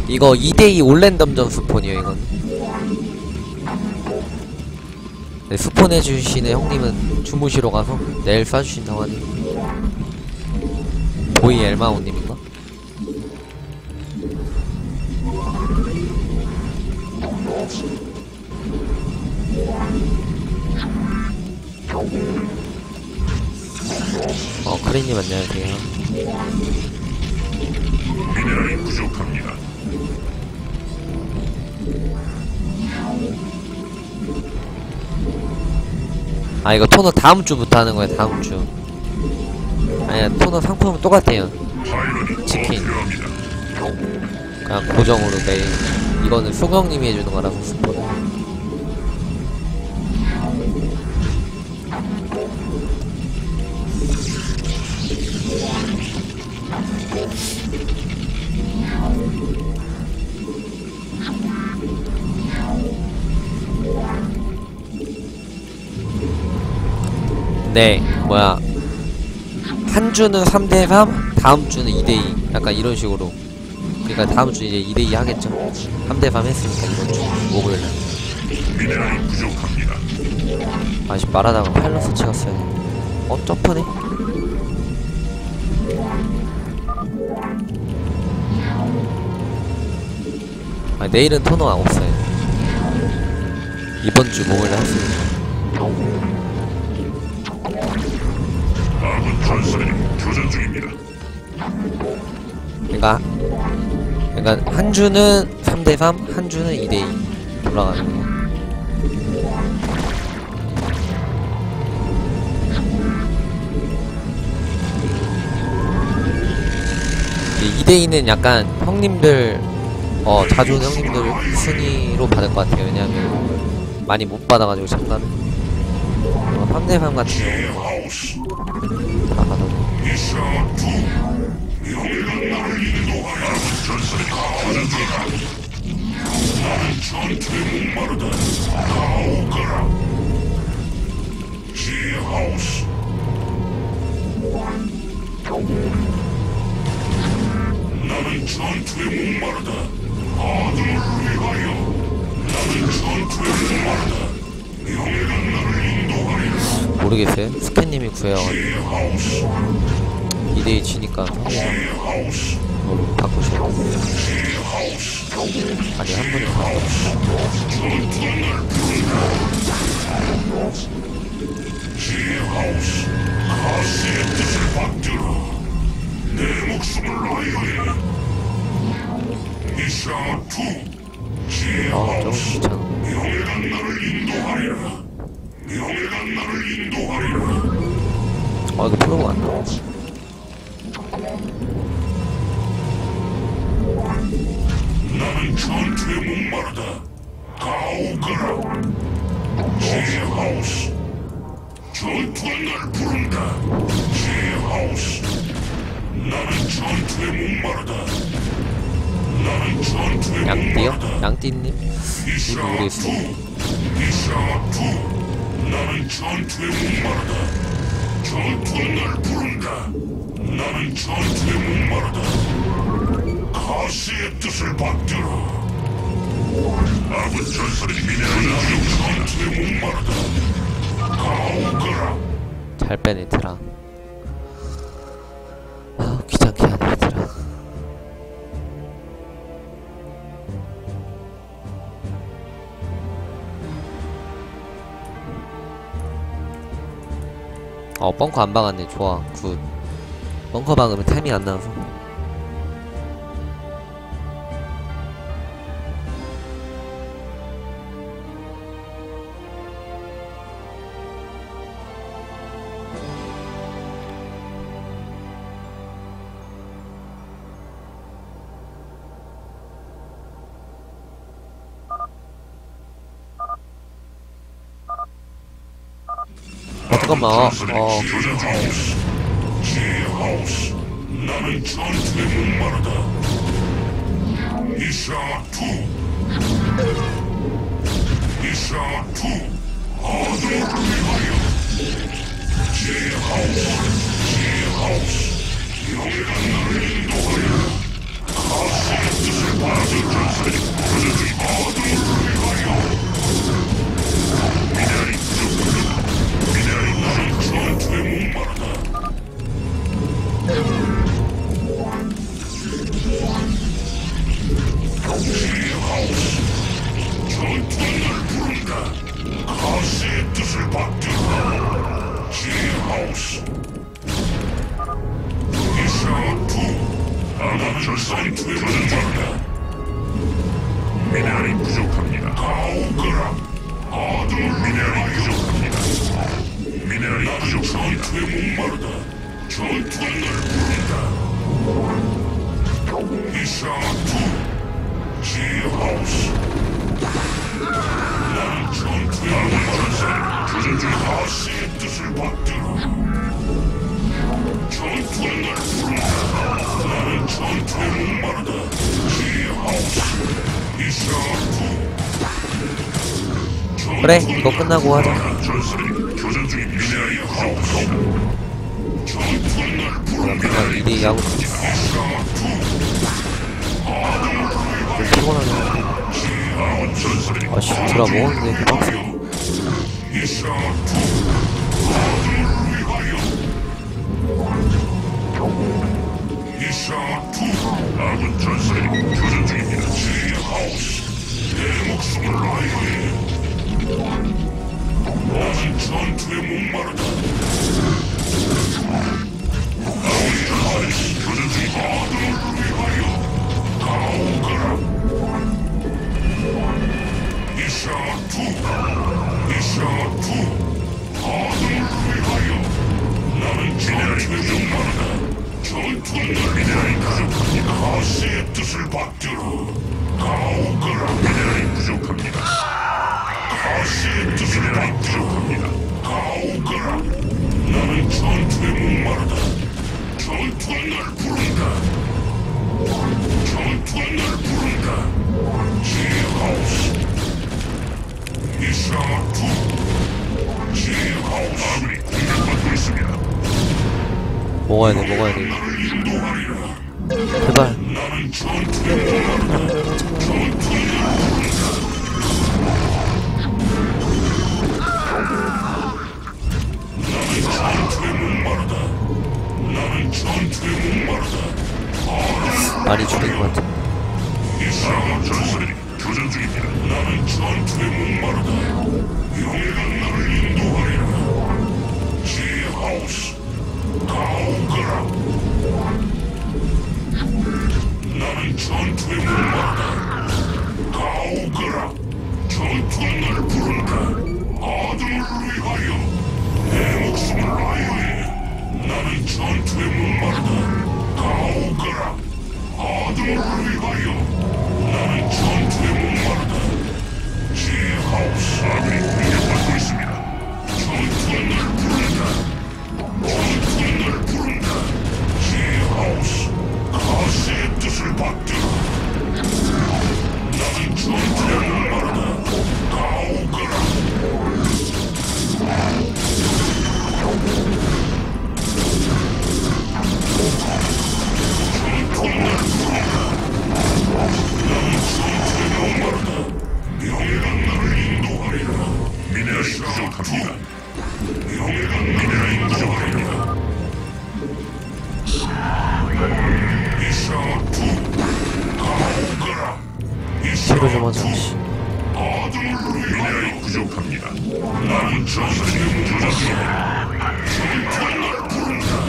이거 2대2 올랜덤전 스폰이에요 이건. 네, 스폰해주시는 형님은 주무시러 가서 내일 쏴주신다고 하니. 보이 엘마오님인가? 크리님 안녕하세요. 미네랄이 부족합니다. 아 이거 토너 다음 주부터 하는 거야 다음 주. 아니야 토너 상품은 똑같아요. 치킨 그냥 고정으로 매일. 이거는 소경님이 해주는 거라서 스포는. 네, 뭐야. 한 주는 3대3, 다음 주는 2대2. 약간 이런 식으로. 그니까 다음 주 이제 2대2 하겠죠. 3대3 했으니까 이번 주, 목요일날. 미네랄이 부족합니다. 아직 말하다가 파일럿 찍었어야 돼. 점프네? 내일은 토너 없어요. 이번 주 목요일날 했으니까. 아군 전선이 교전 중입니다. 그러니까 한 주는 3대3, 한 주는 2대2 돌아가는 거. 이 2대2는 약간 형님들 자주 오는 형님들 순위로 받을 것 같아요. 왜냐면 많이 못 받아가지고 참가는. 3대3 같은 경우 다 받아. 나는 전투에 목마르다. 아들을 위하여. 나는 전투에 목마르다. 명예가 나를 인도하리라. 모르겠어요. 스캔님이 구해와가지고 2대2 지니까 성대상 뭐 바꾸셔야 돼요. 아니 한 분이 제하우스 가시의 뜻을 받들어 내 목숨을 라이오에 이샤2 조금 귀찮아. 명예가 나를 인도하리라. 명예가 나를 인도하리라. 이거 프로가 안 나와. 나는 전투에 목마르다. 가오거라. 제하우스 전투가 날 부른다. 제하우스 나는 전투에 목마르다. 나는 전투에 양띠요? 목마르다. 양띠님? 누구 모르겠어. 이샤2 나는 전투에 목마르다. 전투가 날 부른다. 나는 전투에 목마르다. 가시의 뜻을 받들어. 아군 전설의 미네랄이 전투에 목마르다. 가오거라. 잘 빼네 드라. 귀찮게 하네 드라. 벙커 안 박았네. 좋아. 굿. 벙커 박으면 템이 안 나와서. 잠깐만. 제하우스 나는 전투에 목마르다. 이샤2 아들을 위하여. 제하우스 명예가 나를 인도하여. 가시의 뜻을 받들어. 가시의 뜻을 받들어. 지하우스. 이샤투. 아무 전투에 도전한다. 미네랄이 부족합니다. 가오그라. 아들 미네랄이 부족합니다. 미네랄이 부족합니다. 전투에 목마르다. 전투를 부른다. 이샤투. 지하우스. 나는 전투에 목마르다. 조전 중 가시의 뜻을 받들어. 전투를 부른다. 나는 전투에 목마르다. 지하우스. 이샤투. 그래, 이거 끝나고 하자. 전설이 교전 중인 미네랄이 하우스. 전투를 부른다. 그냥 2대2 하고 좀 피곤하네. 아씨, 드라 먹었는데 그 박스. 아군 전설이 교전 중입니다. 지하우스. 내 목숨을 라이브해. 너는 전투에 목마르다. 아군 전설이 교전 중입니다. 아들을 위하여 가오거라. 이샤투. 아들을 위하여. 나는 전투에 목마르다. 전투를 미네랄이 부족합니다. 가시의 뜻을 받들어. 가오거라. 미네랄이 부족합니다. 가시의 뜻을 받들어. 가오거라. 나는 전투에 목마르다. 전투가 날 부른다. 전투가 날 부른다. 지하우스. 이샤투. 지하우스. 아군이 공격받고 있습니다. 먹어야 돼. 나를 인도하리라. 제발. 나는 전투에 목마르다. 전투에 나는 전투에 목마르다. 많이 줄인 것 같아. 이상한 전설이 교전 중입니다. 나는 전투에 목마르다. 용의가 나를 인도하리라. 지하우스. 가오거라. 나는 전투에 목마르다. 가오거라. 전투가 날 부른다. 아들을 위하여. 내 목숨을 라이오해. 나는 전투에 목마르다. 가오거라. 아들을 위하여. 나는 전투에 목마르다. 지하우스. 아들이 공격받고 있습니다. 전투가 날 부른다. 전투가 날 부른다. 지하우스. 가시의 뜻을 받들어. 나는 전투에 목마르다. 가오거라. 명예가 나를 인도하리라. 미네랄이 부족합니다. 명예가 미네랄이 부족합니다. 이샤투. 가오거라. 치료 좀 하자. 씨. 미네랄이 부족합니다. 나는 전설이 부족합니다. 전투가 날 부른다.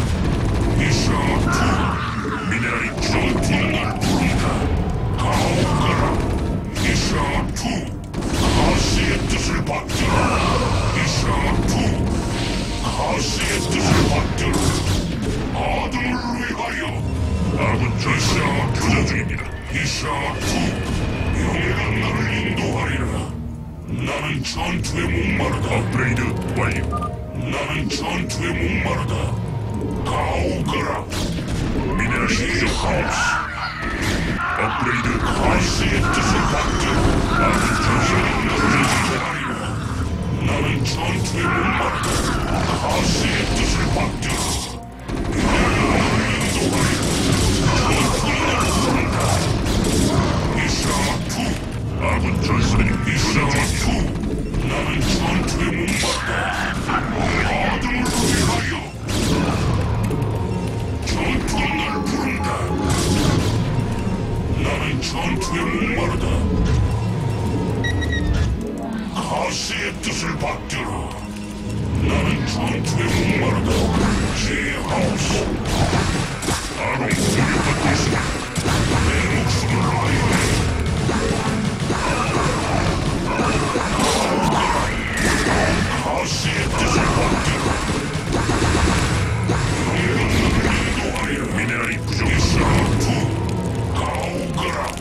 이샤투. 미네랄이 부족합니다. 날 부른다. 가오거라. 이샤투. 가시의 뜻을 받들어. 이샤투. 가시의 뜻을 받들어. 아들을 위하여. 아군 전사와 교전 중입니다. 이샤투. 명예가 나를 인도하리라. 나는 전투에 목마르다. 업그레이드 완료. 나는 전투에 목마르다. 가오거라. 미네랄이 부족하우스. 업그레이드 가시의 뜻을 받들어. 나는 전사와 교전 중이다. 나는 전투에 목마르다. 가시의 뜻을 받들어. 명예가 나를 인도하리라. 전투에 날 부른다. 이샤 전투에 목마르다. 가시의 뜻을 받들어. 나는 전투에 목마르다. 제하우스. 나로 공격받고 있으니 내 목숨을 아유해. 가시의 뜻을 받들어. 인도하여. 미네랄이 부족했어. 가오거라.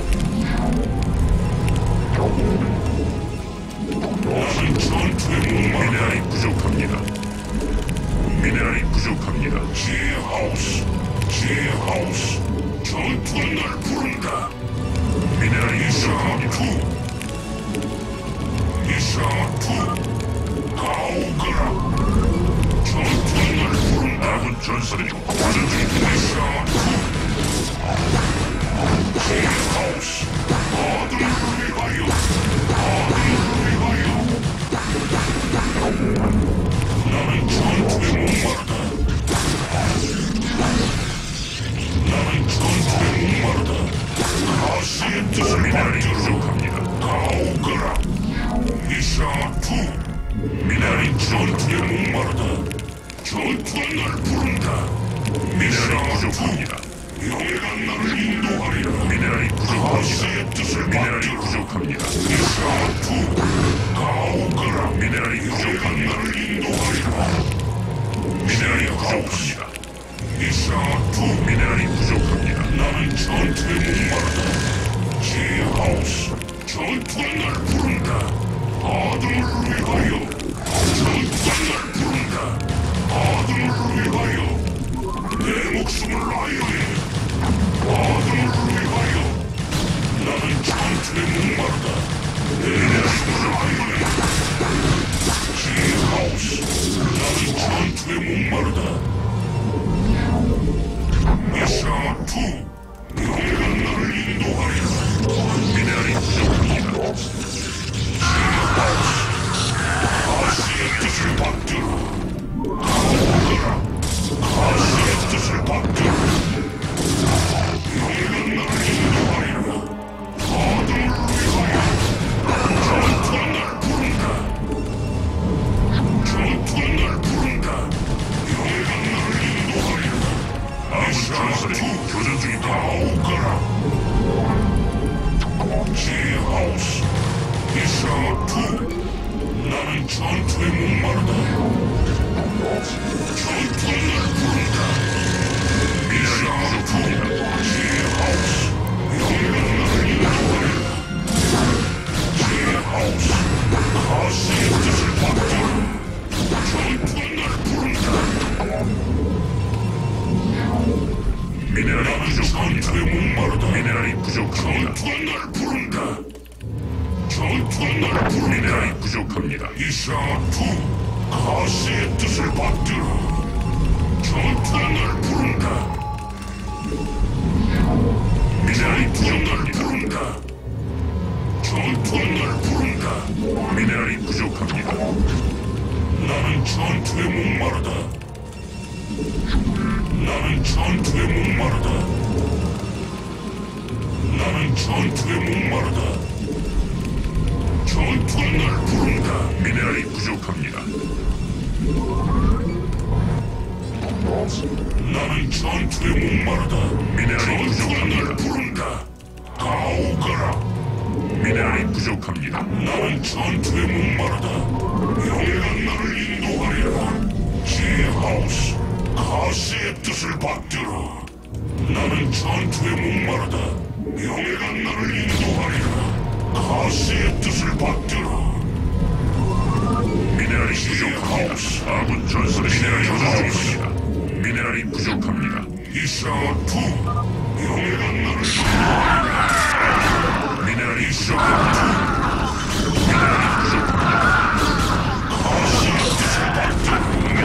나는 전투에 목마르다. 미네랄이 부족합니다. 미네랄이 부족합니다. 제하우스, 제하우스, 전투가 날 부른다. 미네랄이 부족합니다. 이샤투, 가오거라. 전투가 날 부른다. 아군 전사들이 도전 중입니다. 이샤투, 제하우스, 아들을 위하여, 아들을 위하여. 나는 전투에 목마르다. 나는 전투에 목마르다. 가시의 뜻을 미네랄이 부족합니다. 가오거라. 이샤투. 미네랄이 전투에 목마르다. 전투가 날 부른다. 미네랄이 부족합니다. 영예가 나를 인도하리라. 미네랄이 부족합니다. 가시의 뜻을 미네랄이 부족합니다. 이샤투. 가오거라. 미네랄이 부족한 나를 인도하리라. 미네랄이 부족합니다. 이샤투. 미네랄이 부족합니다. 나는 전투에 목마르다. 제하우스. 전투가 날 부른다. 아들을 위하여. 전투가 날 부른다. 아들을 위하여. 내 목숨을 아유해. 아들을 위하여. 나는 전투에 목마르다. 내 목숨을 아유해. 제하우스. 나는 전투에 목마르다. 이샤투. 영예가 나를 인도하리라. 미네랄이 부족합니다. 제하우스. 가시의 뜻을 받들어. 가오거라. 가시의 뜻을 받들어. 영예가 나를 인도하리라. 아들을 위하여. 전투가 날 부른다. 전투가 날 부른다. 영예가 나를 인도하리라. 아군 전사들이 교전 중이다. 가오거라. 제하우스. 이샤투. 나는 전투에 목마르다. 전투가 날 부른다. 이샤투. 제하우스. 영예가 나를 인도하리라. 제하우스. 가시의 뜻을 받들어. 전투가 날 부른다. 미네랄이 부족합니다. 전투에 목마르다. 미네랄이 부족합니다. 전투가 날 부른다. 전투가 날 부른다. 미네랄이 부족합니다. 이샤투. 가시의 뜻을 받들어. 전투가 날 부른다. 미네랄이 부족합니다. 전투가 날 부른다. 미네랄이 부족합니다. 나는 전투에 목마르다. 나는 전투에 목마르다. 나는 전투에 목마르다. 전투가 날 부른다. 미네랄이 부족합니다. 나는 전투에 목마르다. 미네랄이 부족합니다. 날 부른다. 가오거라. 미네랄이 부족합니다. 나는 전투에 목마르다. 영예가 나를 인도하리라. 제하우스. 가시의 뜻을 받들어. 나는 전투에 목마르다. 영예가 나를 인도하리라. 가시의 뜻을 받들어. 미네랄이 부족합니다. 아군 전설의 미네랄이 부족합니다. 미네랄이 부족합니다. 이샤투. 영예가 나를 인도하리라. 미네랄이 부족합니다. 미네랄이 부족합니다. 가시의 뜻을 받들어.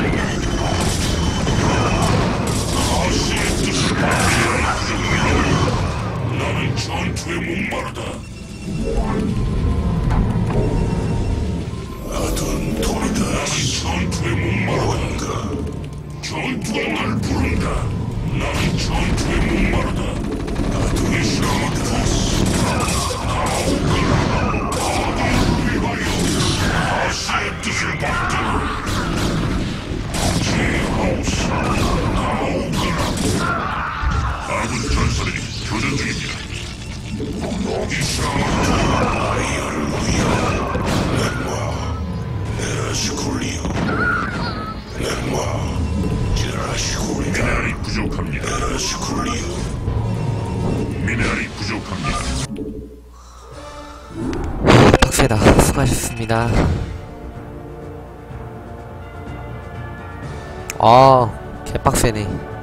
가시의 뜻을 받들어. 나는 전투에 목마르다. 아둔 도리다. 나는 전투에 목마르다. 전투가 날 부른다. 나는 전투에 목마르다. 아둔 이샤투. 미네랄이 부족합니다. 미네랄이 부족합니다. 빡세다. 수고하셨습니다. 아, 개빡세네.